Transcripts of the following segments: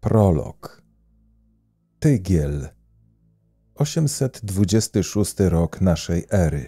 Prolog. Tygiel. 826 rok naszej ery.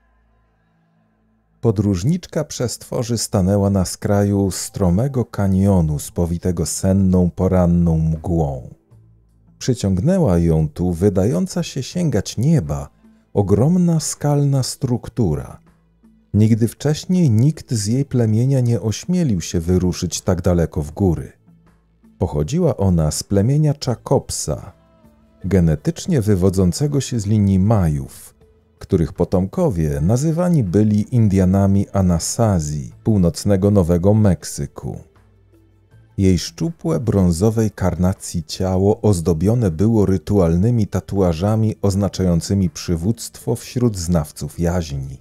Podróżniczka przestworzy stanęła na skraju stromego kanionu spowitego senną poranną mgłą. Przyciągnęła ją tu wydająca się sięgać nieba ogromna skalna struktura. Nigdy wcześniej nikt z jej plemienia nie ośmielił się wyruszyć tak daleko w góry. Pochodziła ona z plemienia Chakopsa, genetycznie wywodzącego się z linii Majów, których potomkowie nazywani byli Indianami Anasazji, północnego Nowego Meksyku. Jej szczupłe, brązowej karnacji ciało ozdobione było rytualnymi tatuażami oznaczającymi przywództwo wśród znawców jaźni.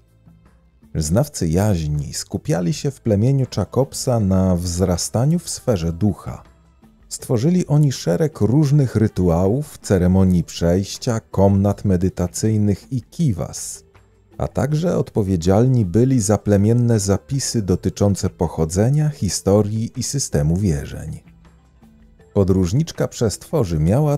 Znawcy jaźni skupiali się w plemieniu Chakopsa na wzrastaniu w sferze ducha. Stworzyli oni szereg różnych rytuałów, ceremonii przejścia, komnat medytacyjnych i kiwas, a także odpowiedzialni byli za plemienne zapisy dotyczące pochodzenia, historii i systemu wierzeń. Podróżniczka przestworzy miała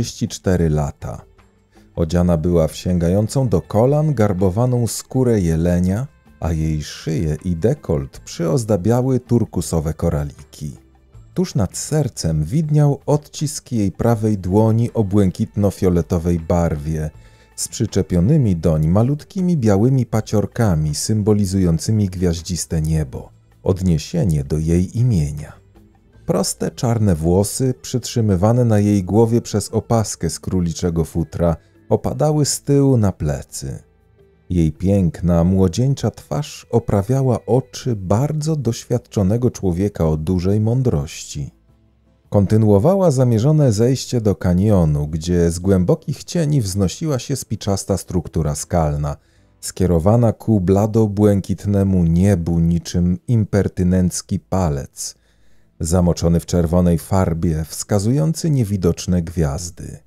34 lata. Odziana była w sięgającą do kolan garbowaną skórę jelenia, a jej szyję i dekolt przyozdabiały turkusowe koraliki. Tuż nad sercem widniał odcisk jej prawej dłoni o błękitno-fioletowej barwie, z przyczepionymi doń malutkimi białymi paciorkami symbolizującymi gwiaździste niebo, odniesienie do jej imienia. Proste czarne włosy, przytrzymywane na jej głowie przez opaskę z króliczego futra, opadały z tyłu na plecy. Jej piękna, młodzieńcza twarz oprawiała oczy bardzo doświadczonego człowieka o dużej mądrości. Kontynuowała zamierzone zejście do kanionu, gdzie z głębokich cieni wznosiła się spiczasta struktura skalna, skierowana ku blado-błękitnemu niebu niczym impertynencki palec, zamoczony w czerwonej farbie, wskazujący niewidoczne gwiazdy.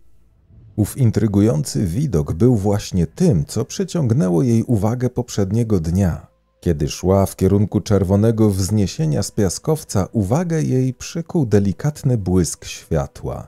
Ów intrygujący widok był właśnie tym, co przyciągnęło jej uwagę poprzedniego dnia. Kiedy szła w kierunku czerwonego wzniesienia z piaskowca, uwagę jej przykuł delikatny błysk światła.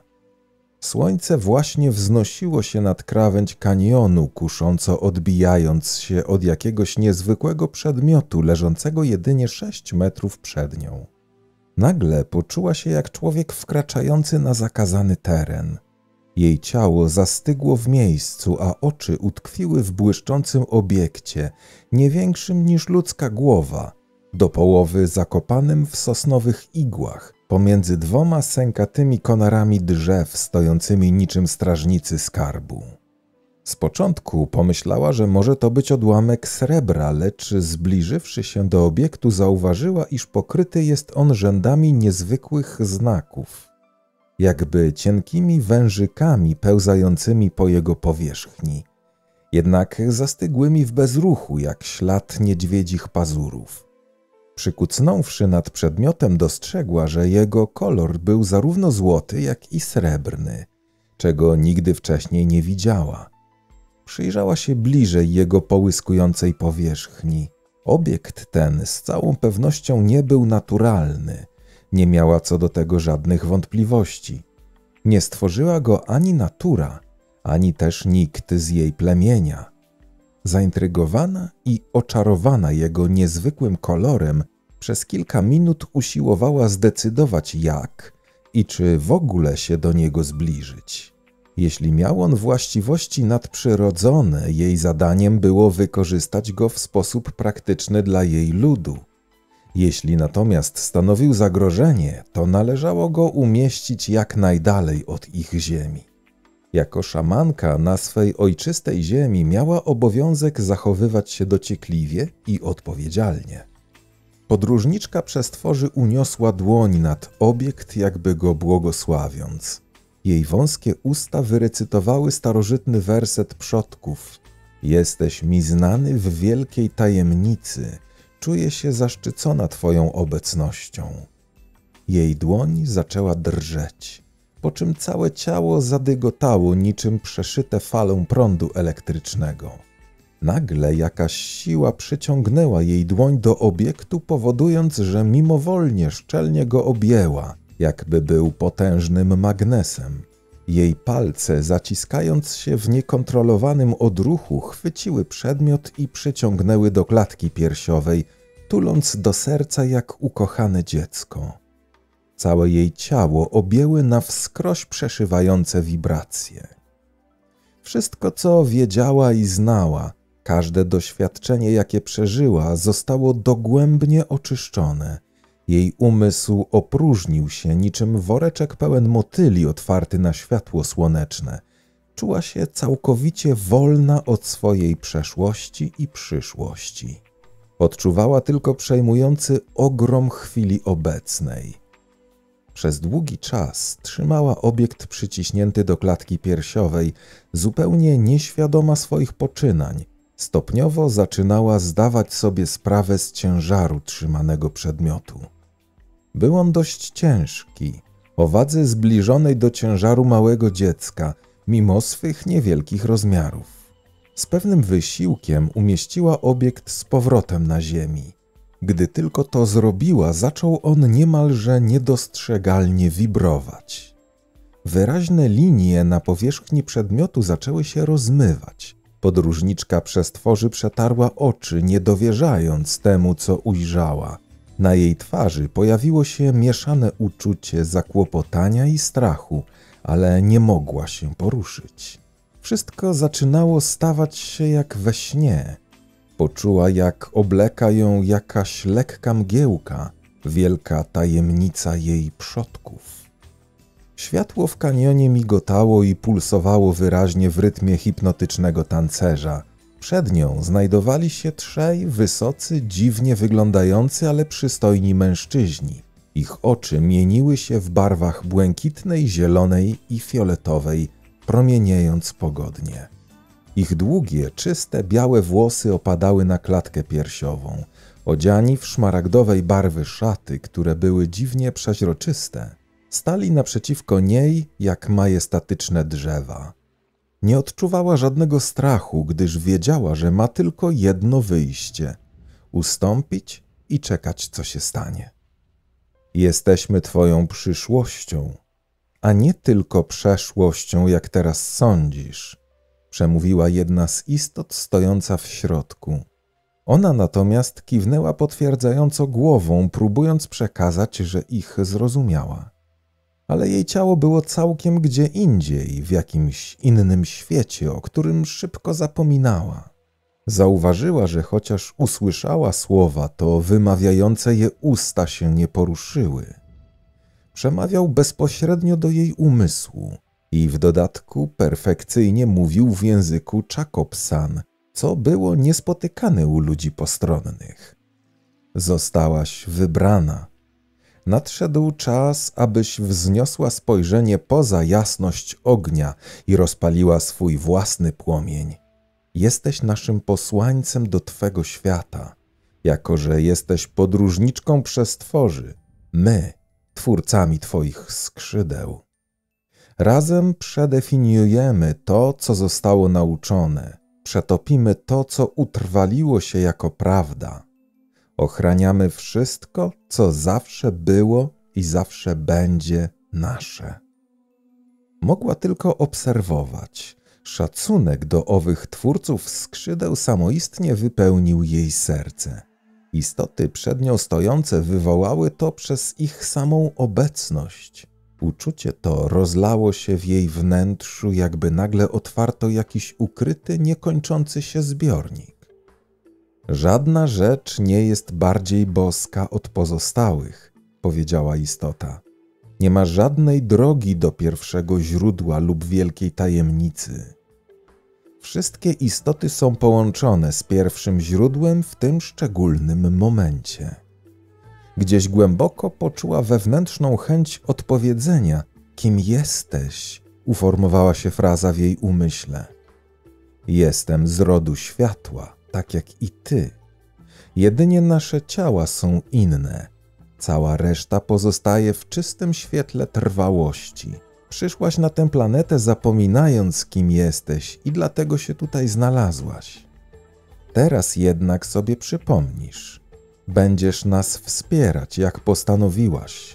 Słońce właśnie wznosiło się nad krawędź kanionu, kusząco odbijając się od jakiegoś niezwykłego przedmiotu leżącego jedynie 6 metrów przed nią. Nagle poczuła się jak człowiek wkraczający na zakazany teren. Jej ciało zastygło w miejscu, a oczy utkwiły w błyszczącym obiekcie, nie większym niż ludzka głowa, do połowy zakopanym w sosnowych igłach, pomiędzy dwoma sękatymi konarami drzew stojącymi niczym strażnicy skarbu. Z początku pomyślała, że może to być odłamek srebra, lecz zbliżywszy się do obiektu zauważyła, iż pokryty jest on rzędami niezwykłych znaków, jakby cienkimi wężykami pełzającymi po jego powierzchni, jednak zastygłymi w bezruchu jak ślad niedźwiedzich pazurów. Przykucnąwszy nad przedmiotem, dostrzegła, że jego kolor był zarówno złoty, jak i srebrny, czego nigdy wcześniej nie widziała. Przyjrzała się bliżej jego połyskującej powierzchni. Obiekt ten z całą pewnością nie był naturalny. Nie miała co do tego żadnych wątpliwości. Nie stworzyła go ani natura, ani też nikt z jej plemienia. Zaintrygowana i oczarowana jego niezwykłym kolorem, przez kilka minut usiłowała zdecydować jak i czy w ogóle się do niego zbliżyć. Jeśli miał on właściwości nadprzyrodzone, jej zadaniem było wykorzystać go w sposób praktyczny dla jej ludu. Jeśli natomiast stanowił zagrożenie, to należało go umieścić jak najdalej od ich ziemi. Jako szamanka na swej ojczystej ziemi miała obowiązek zachowywać się dociekliwie i odpowiedzialnie. Podróżniczka przestworzy uniosła dłoń nad obiekt, jakby go błogosławiąc. Jej wąskie usta wyrecytowały starożytny werset przodków: „Jesteś mi znany w wielkiej tajemnicy, czuję się zaszczycona Twoją obecnością”. Jej dłoń zaczęła drżeć, po czym całe ciało zadygotało niczym przeszyte falą prądu elektrycznego. Nagle jakaś siła przyciągnęła jej dłoń do obiektu, powodując, że mimowolnie szczelnie go objęła, jakby był potężnym magnesem. Jej palce, zaciskając się w niekontrolowanym odruchu, chwyciły przedmiot i przyciągnęły do klatki piersiowej, tuląc do serca jak ukochane dziecko. Całe jej ciało objęły na wskroś przeszywające wibracje. Wszystko, co wiedziała i znała, każde doświadczenie, jakie przeżyła, zostało dogłębnie oczyszczone. Jej umysł opróżnił się niczym woreczek pełen motyli otwarty na światło słoneczne. Czuła się całkowicie wolna od swojej przeszłości i przyszłości. Odczuwała tylko przejmujący ogrom chwili obecnej. Przez długi czas trzymała obiekt przyciśnięty do klatki piersiowej, zupełnie nieświadoma swoich poczynań. Stopniowo zaczynała zdawać sobie sprawę z ciężaru trzymanego przedmiotu. Był on dość ciężki, o wadze zbliżonej do ciężaru małego dziecka, mimo swych niewielkich rozmiarów. Z pewnym wysiłkiem umieściła obiekt z powrotem na ziemi. Gdy tylko to zrobiła, zaczął on niemalże niedostrzegalnie wibrować. Wyraźne linie na powierzchni przedmiotu zaczęły się rozmywać. Podróżniczka przestworzy przetarła oczy, nie dowierzając temu, co ujrzała. Na jej twarzy pojawiło się mieszane uczucie zakłopotania i strachu, ale nie mogła się poruszyć. Wszystko zaczynało stawać się jak we śnie. Poczuła, jak obleka ją jakaś lekka mgiełka, wielka tajemnica jej przodków. Światło w kanionie migotało i pulsowało wyraźnie w rytmie hipnotycznego tancerza. Przed nią znajdowali się trzej wysocy, dziwnie wyglądający, ale przystojni mężczyźni. Ich oczy mieniły się w barwach błękitnej, zielonej i fioletowej, promieniejąc pogodnie. Ich długie, czyste, białe włosy opadały na klatkę piersiową. Odziani w szmaragdowej barwy szaty, które były dziwnie przeźroczyste, stali naprzeciwko niej jak majestatyczne drzewa. Nie odczuwała żadnego strachu, gdyż wiedziała, że ma tylko jedno wyjście – ustąpić i czekać, co się stanie. Jesteśmy twoją przyszłością, a nie tylko przeszłością, jak teraz sądzisz, przemówiła jedna z istot stojąca w środku. Ona natomiast kiwnęła potwierdzająco głową, próbując przekazać, że ich zrozumiała. Ale jej ciało było całkiem gdzie indziej, w jakimś innym świecie, o którym szybko zapominała. Zauważyła, że chociaż usłyszała słowa, to wymawiające je usta się nie poruszyły. Przemawiał bezpośrednio do jej umysłu i w dodatku perfekcyjnie mówił w języku Chakopsan, co było niespotykane u ludzi postronnych. Zostałaś wybrana. Nadszedł czas, abyś wzniosła spojrzenie poza jasność ognia i rozpaliła swój własny płomień. Jesteś naszym posłańcem do twego świata, jako że jesteś podróżniczką przestworzy, my, twórcami twoich skrzydeł. Razem przedefiniujemy to, co zostało nauczone, przetopimy to, co utrwaliło się jako prawda. Ochraniamy wszystko, co zawsze było i zawsze będzie nasze. Mogła tylko obserwować. Szacunek do owych twórców skrzydeł samoistnie wypełnił jej serce. Istoty przed nią stojące wywołały to przez ich samą obecność. Uczucie to rozlało się w jej wnętrzu, jakby nagle otwarto jakiś ukryty, niekończący się zbiornik. Żadna rzecz nie jest bardziej boska od pozostałych, powiedziała istota. Nie ma żadnej drogi do pierwszego źródła lub wielkiej tajemnicy. Wszystkie istoty są połączone z pierwszym źródłem w tym szczególnym momencie. Gdzieś głęboko poczuła wewnętrzną chęć odpowiedzenia, kim jesteś, uformowała się fraza w jej umyśle. Jestem z rodu światła, tak jak i ty. Jedynie nasze ciała są inne. Cała reszta pozostaje w czystym świetle trwałości. Przyszłaś na tę planetę zapominając, kim jesteś i dlatego się tutaj znalazłaś. Teraz jednak sobie przypomnisz. Będziesz nas wspierać, jak postanowiłaś.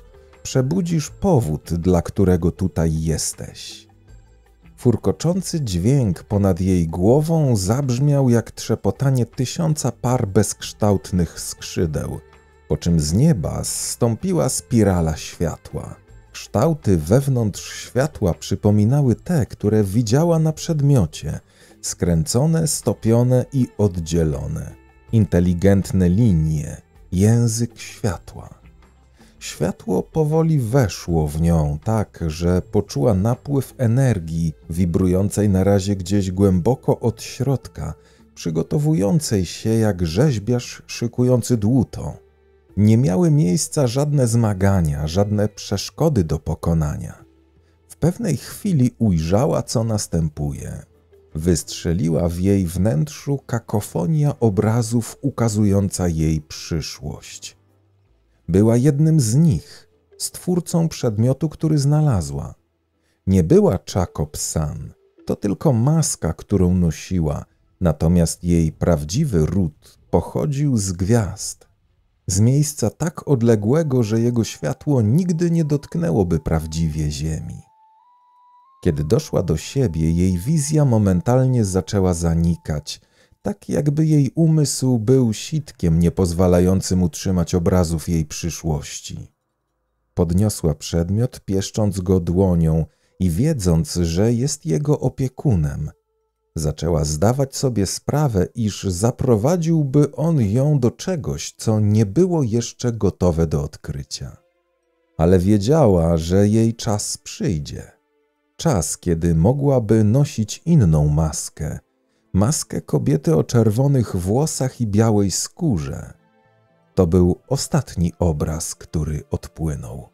przebudzisz powód, dla którego tutaj jesteś. Furkoczący dźwięk ponad jej głową zabrzmiał jak trzepotanie 1000 par bezkształtnych skrzydeł, po czym z nieba zstąpiła spirala światła. Kształty wewnątrz światła przypominały te, które widziała na przedmiocie, skręcone, stopione i oddzielone. Inteligentne linie, język światła. Światło powoli weszło w nią tak, że poczuła napływ energii wibrującej na razie gdzieś głęboko od środka, przygotowującej się jak rzeźbiarz szykujący dłuto. Nie miały miejsca żadne zmagania, żadne przeszkody do pokonania. W pewnej chwili ujrzała, co następuje. Wystrzeliła w jej wnętrzu kakofonia obrazów ukazująca jej przyszłość. Była jednym z nich, stwórcą przedmiotu, który znalazła. Nie była Chakop-san, to tylko maska, którą nosiła, natomiast jej prawdziwy ród pochodził z gwiazd. Z miejsca tak odległego, że jego światło nigdy nie dotknęłoby prawdziwie ziemi. Kiedy doszła do siebie, jej wizja momentalnie zaczęła zanikać, tak jakby jej umysł był sitkiem niepozwalającym utrzymać obrazów jej przyszłości. Podniosła przedmiot, pieszcząc go dłonią i wiedząc, że jest jego opiekunem. Zaczęła zdawać sobie sprawę, iż zaprowadziłby on ją do czegoś, co nie było jeszcze gotowe do odkrycia. Ale wiedziała, że jej czas przyjdzie. Czas, kiedy mogłaby nosić inną maskę. Maskę kobiety o czerwonych włosach i białej skórze. To był ostatni obraz, który odpłynął.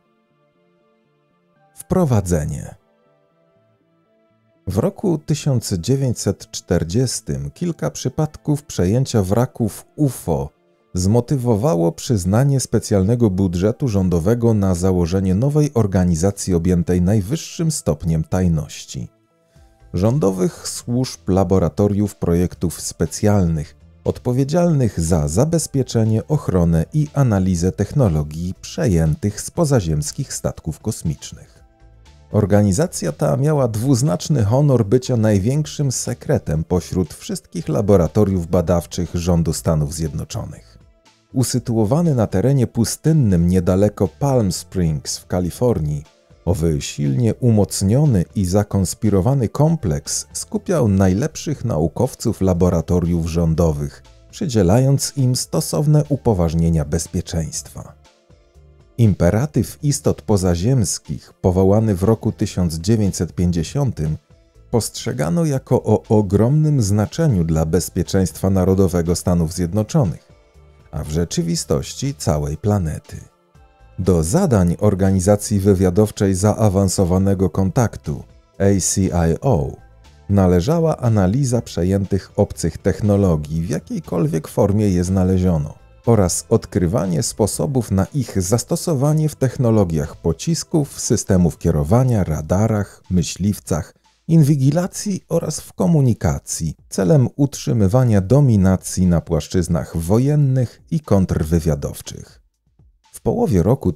Wprowadzenie. W roku 1940 kilka przypadków przejęcia wraków UFO zmotywowało przyznanie specjalnego budżetu rządowego na założenie nowej organizacji objętej najwyższym stopniem tajności. Rządowych służb laboratoriów projektów specjalnych, odpowiedzialnych za zabezpieczenie, ochronę i analizę technologii przejętych z pozaziemskich statków kosmicznych. Organizacja ta miała dwuznaczny honor bycia największym sekretem pośród wszystkich laboratoriów badawczych rządu Stanów Zjednoczonych. Usytuowany na terenie pustynnym niedaleko Palm Springs w Kalifornii, owy silnie umocniony i zakonspirowany kompleks skupiał najlepszych naukowców laboratoriów rządowych, przydzielając im stosowne upoważnienia bezpieczeństwa. Imperatyw istot pozaziemskich, powołany w roku 1950, postrzegano jako o ogromnym znaczeniu dla bezpieczeństwa narodowego Stanów Zjednoczonych, a w rzeczywistości całej planety. Do zadań Organizacji Wywiadowczej Zaawansowanego Kontaktu, ACIO, należała analiza przejętych obcych technologii, w jakiejkolwiek formie je znaleziono, oraz odkrywanie sposobów na ich zastosowanie w technologiach pocisków, systemów kierowania, radarach, myśliwcach, inwigilacji oraz w komunikacji, celem utrzymywania dominacji na płaszczyznach wojennych i kontrwywiadowczych. W połowie roku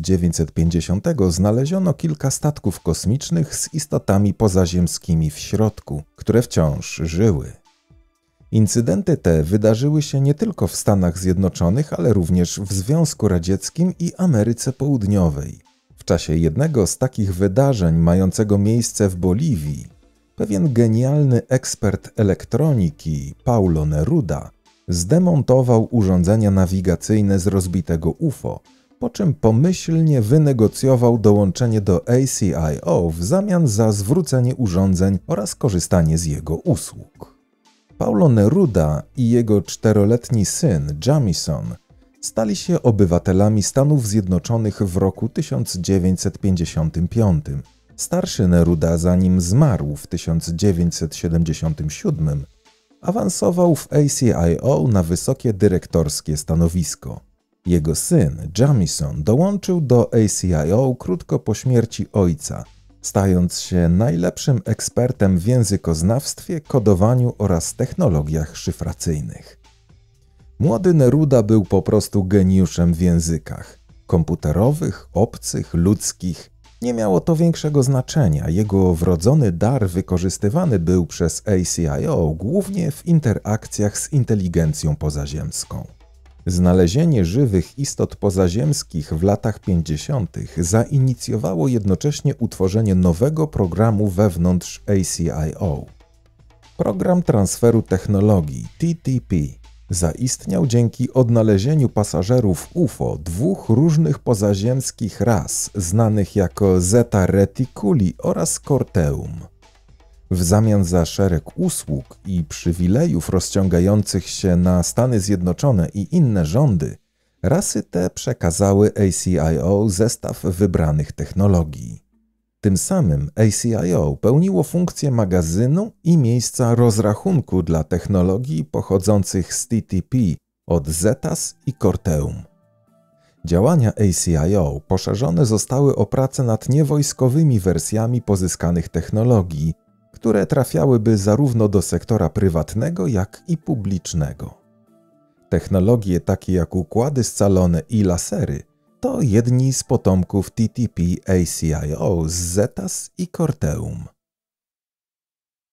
1950 znaleziono kilka statków kosmicznych z istotami pozaziemskimi w środku, które wciąż żyły. Incydenty te wydarzyły się nie tylko w Stanach Zjednoczonych, ale również w Związku Radzieckim i Ameryce Południowej. W czasie jednego z takich wydarzeń mającego miejsce w Boliwii, pewien genialny ekspert elektroniki Paulo Neruda zdemontował urządzenia nawigacyjne z rozbitego UFO, po czym pomyślnie wynegocjował dołączenie do ACIO w zamian za zwrócenie urządzeń oraz korzystanie z jego usług. Paulo Neruda i jego 4-letni syn Jamison stali się obywatelami Stanów Zjednoczonych w roku 1955. Starszy Neruda, zanim zmarł w 1977, awansował w ACIO na wysokie dyrektorskie stanowisko. Jego syn Jamison dołączył do ACIO krótko po śmierci ojca, stając się najlepszym ekspertem w językoznawstwie, kodowaniu oraz technologiach szyfracyjnych. Młody Neruda był po prostu geniuszem w językach. komputerowych, obcych, ludzkich, nie miało to większego znaczenia. Jego wrodzony dar wykorzystywany był przez ACIO głównie w interakcjach z inteligencją pozaziemską. Znalezienie żywych istot pozaziemskich w latach 50. zainicjowało jednocześnie utworzenie nowego programu wewnątrz ACIO. Program transferu technologii TTP zaistniał dzięki odnalezieniu pasażerów UFO dwóch różnych pozaziemskich ras znanych jako Zeta Reticuli oraz Corteum. W zamian za szereg usług i przywilejów rozciągających się na Stany Zjednoczone i inne rządy, rasy te przekazały ACIO zestaw wybranych technologii. Tym samym ACIO pełniło funkcję magazynu i miejsca rozrachunku dla technologii pochodzących z TTP od Zetas i Corteum. Działania ACIO poszerzone zostały o pracę nad niewojskowymi wersjami pozyskanych technologii, które trafiałyby zarówno do sektora prywatnego, jak i publicznego. Technologie takie jak układy scalone i lasery to jedni z potomków TTP ACIO z Zetas i Corteum.